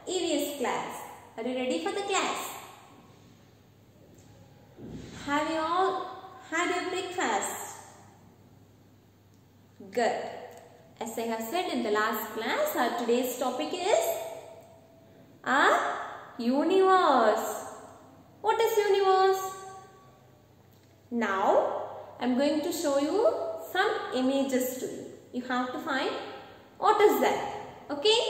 EVS class. Are you ready for the class? Have you all had your breakfast? Good. As I have said in the last class, our today's topic is our universe. What is universe? Now, I am going to show you some images to you. You have to find what is that. Okay?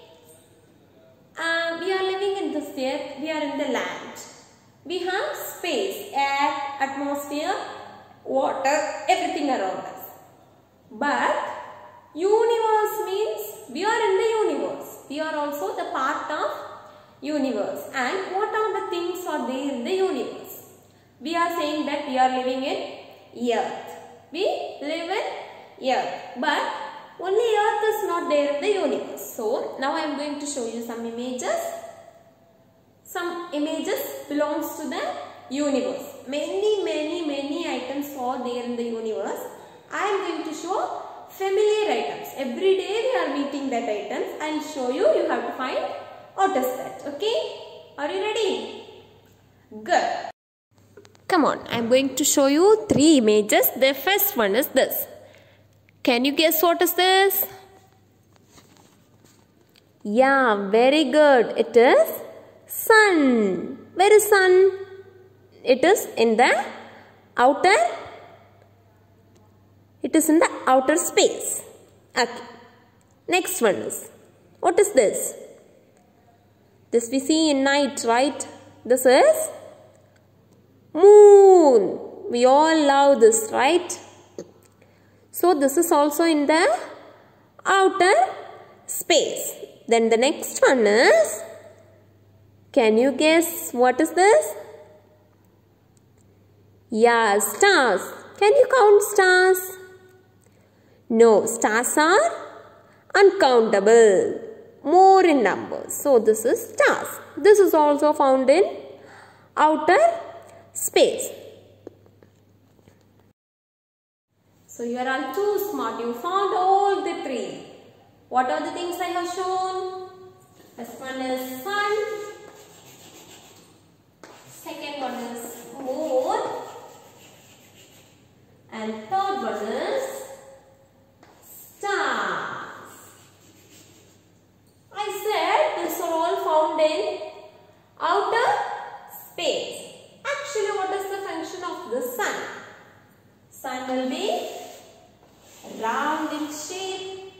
We are living in this earth. We are in the land. We have space, air, atmosphere, water, everything around us. But universe means we are in the universe. We are also the part of universe. And what are the things are there in the universe? We are saying that we are living in earth. We live in earth. But only earth is not there in the universe. So now I am going to show you some images. Some images belongs to the universe. Many items are there in the universe. I am going to show familiar items. Every day we are meeting that items. I will show you. You have to find what is that. Okay? Are you ready? Good. Come on. I am going to show you 3 images. The first one is this. Can you guess what is this? Yeah, very good. It is sun. Where is sun? It is in the outer. It is in the outer space. Okay. Next one is. What is this? This we see in night, right? This is moon. We all love this, right? So this is also in the outer space. Then the next one is, can you guess what is this? Yeah, stars. Can you count stars? No, stars are uncountable, more in numbers. So this is stars. This is also found in outer space. So you are all too smart. You found all the 3. What are the things I have shown? First one is sun. Second one is moon. And third one is stars. I said these are all found in outer space. Actually, what is the function of the sun? Sun will be round in shape,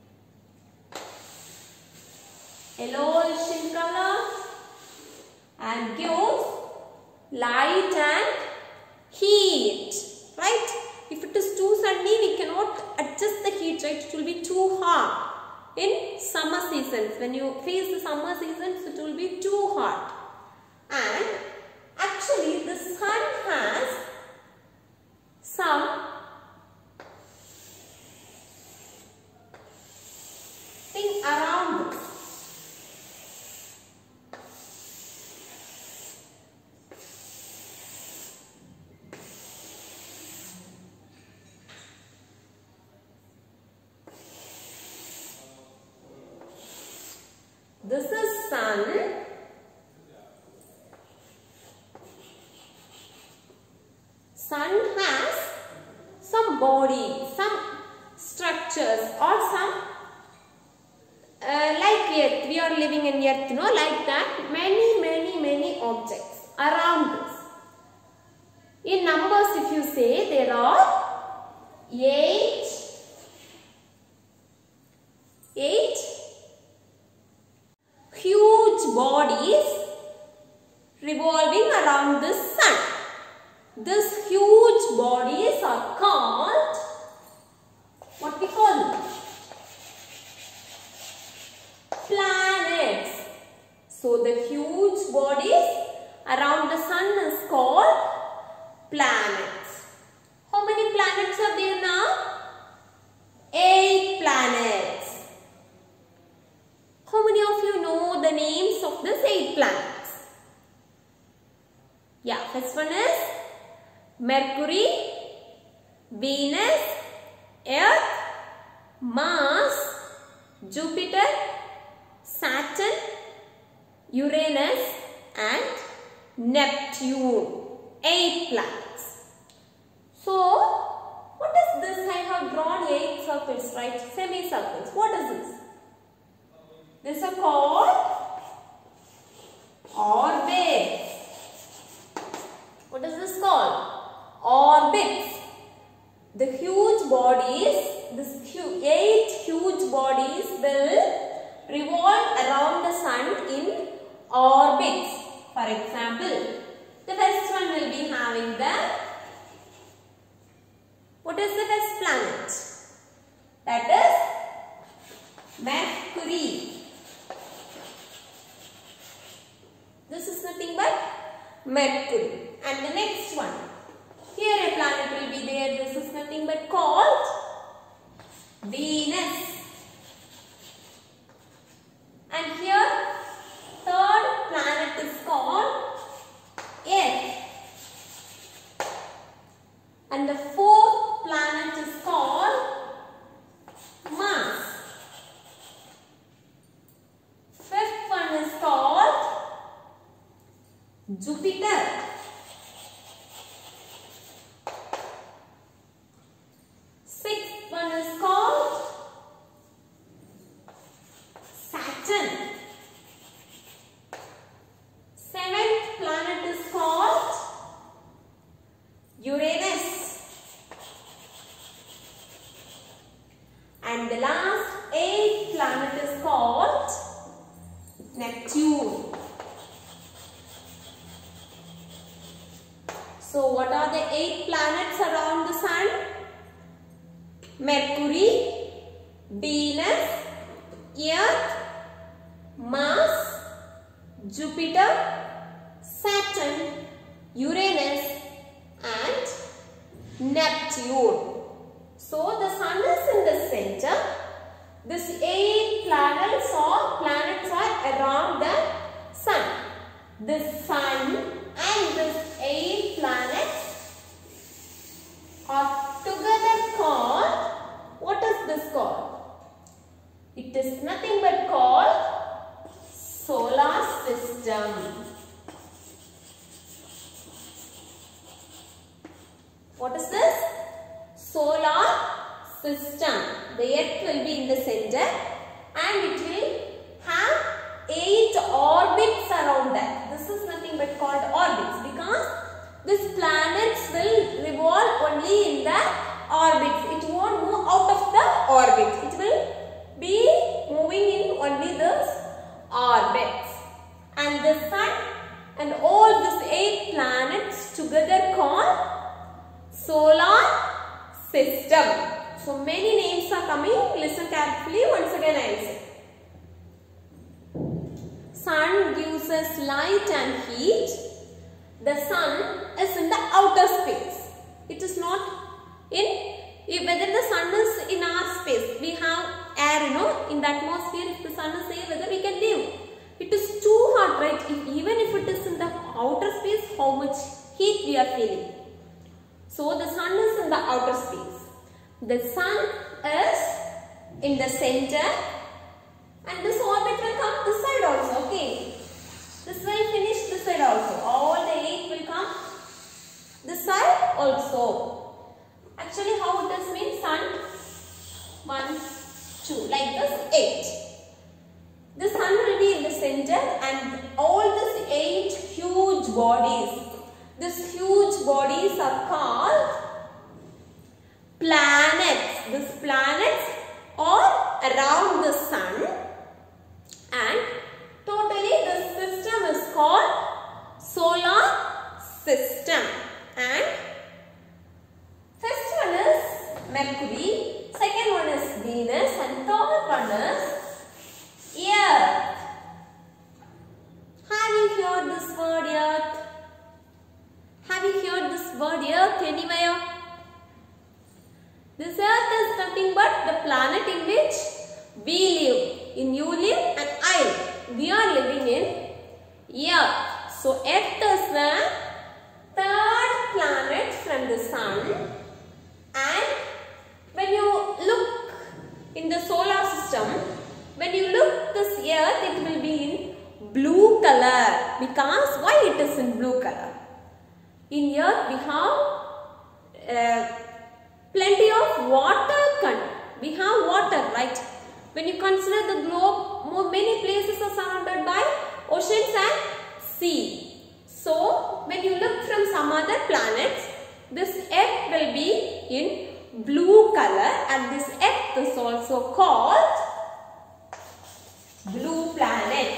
yellowish in color, and gives light and heat, right? If it is too sunny, we cannot adjust the heat, right? It will be too hot. In summer seasons, when you face the summer seasons, it will be too hot. And actually, the sun has some thing around us. This is sun. Sun has some body, some structures, or some like earth. We are living in earth, you know, like that. Many objects around us. In numbers, if you say, there are 8 huge bodies revolving around the sun. These huge bodies are called, what we call them? Planets. So the huge bodies around the sun is called planets. How many planets are there now? 8 planets. How many of you know the names of these 8 planets? Yeah, first one is Mercury, Venus, Earth, Mars, Jupiter, Saturn, Uranus and Neptune. 8 planets. So, what is this? I have drawn 8 circles, right? Semicircles. What is this? These are called orbits. What is this called? Orbits. The huge bodies, 8 huge bodies will revolve around the sun in orbits. For example, the first one will be having the, what is the first planet? That is Mercury. This is nothing but Mercury. And the next one, here a planet will be there. This is nothing but called Venus. And here third planet is called Earth. And the fourth planet is called Mars. Fifth one is called Jupiter. Sixth one is called Saturn. Seventh planet is called Uranus. And the last 8th planet is called Neptune. So what are the 8 planets around the sun? Mercury, Venus, Earth, Mars, Jupiter, Saturn, Uranus and Neptune. So the sun is in the center. These 8 planets are around the sun. The sun and these 8 planets are together called, what is this called? It is nothing but called solar system. What is this? Solar system. The earth will be in the center and it will have 8 orbits around that. This is nothing but called orbits because these planets will revolve only in the orbits. It won't move out of the orbit. It will be moving in only those orbits. And the sun and all these 8 planets together called solar system. So many names are coming. Listen carefully. Once again I will say. Sun gives us light and heat. The sun is in the outer space. It is not in, whether the sun is in our space. We have air, in the atmosphere. If the sun is there, whether we can live. It is too hot, right? Even if it is in the outer space, how much heat we are feeling. So the sun is in the outer space. The sun is in the center and this orbit will come this side also. Okay. This will finish this side also. All the 8 will come this side also. Actually how it does mean sun 1, 2 like this 8. The sun will be in the center and all these 8 huge bodies. These huge bodies are called planets. These planets are around the sun and totally this system is called solar system. And first one is Mercury, second one is Venus and third one is Earth. Have you heard this word Earth? Have you heard this word Earth anywhere? This Earth is nothing but the planet in which we live. In you live and I live. We are living in Earth. So Earth is the third planet from the sun. And when you look in the solar system, when you look this Earth, it will be in blue color. Because why it is in blue color? In earth we have plenty of water. We have water, right? When you consider the globe, many places are surrounded by oceans and sea. So when you look from some other planets, this earth will be in blue color, and this earth is also called blue planet.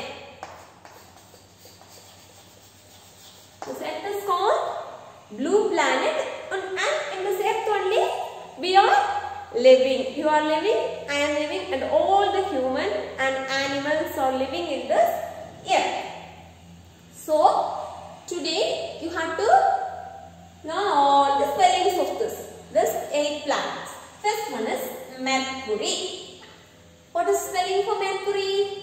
This earth is called blue planet, and in this earth only we are living. You are living, I am living, and all the human and animals are living in this earth. So today you have to learn all the spellings of this 8 planets. First one is Mercury. What is spelling for Mercury?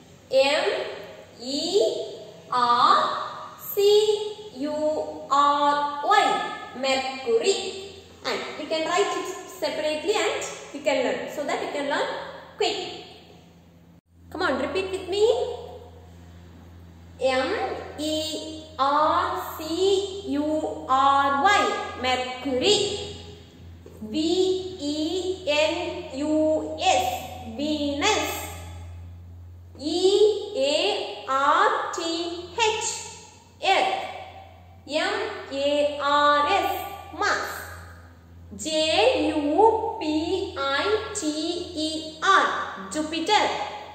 M-E-R-C-U-R-Y. Mercury. And we can write it separately and we can learn, so that you can learn quick. Come on, repeat with me. M-E-R-C-U-R-Y. Mercury. V-E-N-U-S. Venus. E-A-R-T-H. Earth. M-A-R-S. Mars. J-U-P-I-T-E-R. Jupiter.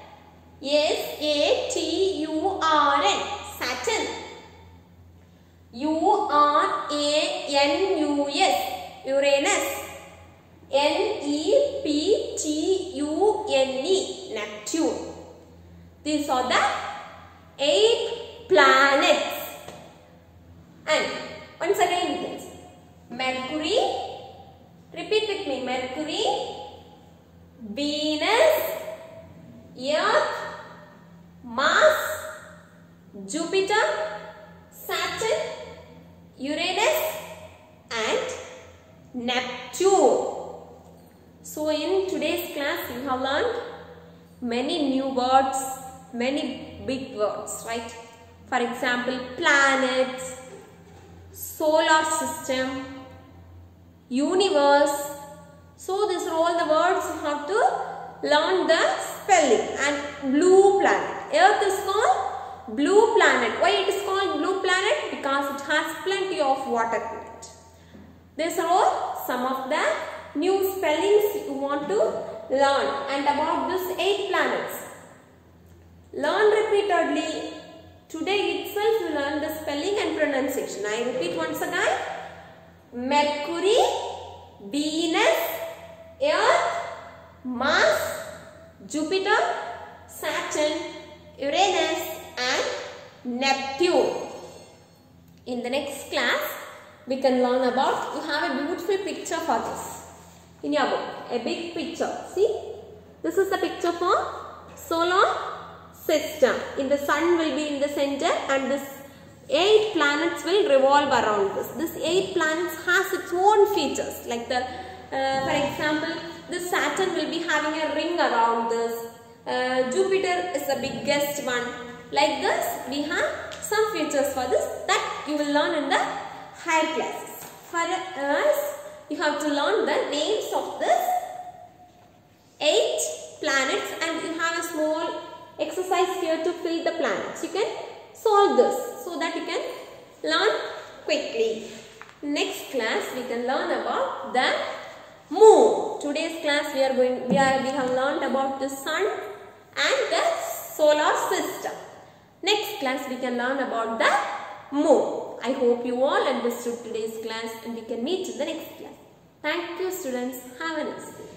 S-A-T-U-R-N. Saturn. U-R-A-N-U-S. Uranus. N-E-P-T-U-N-E. Neptune. These are the 8 planets. And once again, Mercury. Repeat with me. Mercury, Venus, Earth, Mars, Jupiter, Saturn, Uranus and Neptune. So in today's class we have learned many new words, many big words, right? For example, planets, solar system, universe. So these are all the words you have to learn the spelling. And blue planet. Earth is called blue planet. Why it is called blue planet? Because it has plenty of water in it. These are all some of the new spellings you want to learn. And about these 8 planets, learn repeatedly. Today itself you learn the spelling and pronunciation. I repeat once again. Mercury, Venus, Earth, Mars, Jupiter, Saturn, Uranus and Neptune. In the next class, we can learn about, you have a beautiful picture for this in your book, a big picture. See, this is the picture for solar system. In the sun will be in the center and this 8 planets will revolve around this. This 8 planets has its own features. Like the, for example, the Saturn will be having a ring around this. Jupiter is the biggest one. Like this, we have some features for this that you will learn in the higher classes. For us, you have to learn the names of this 8 planets, and you have a small exercise here to fill the planets. You can solve this so that you can learn quickly. Next class we can learn about the moon. Today's class we have learned about the sun and the solar system. Next class we can learn about the moon. I hope you all understood today's class and we can meet in the next class. Thank you students. Have a nice day.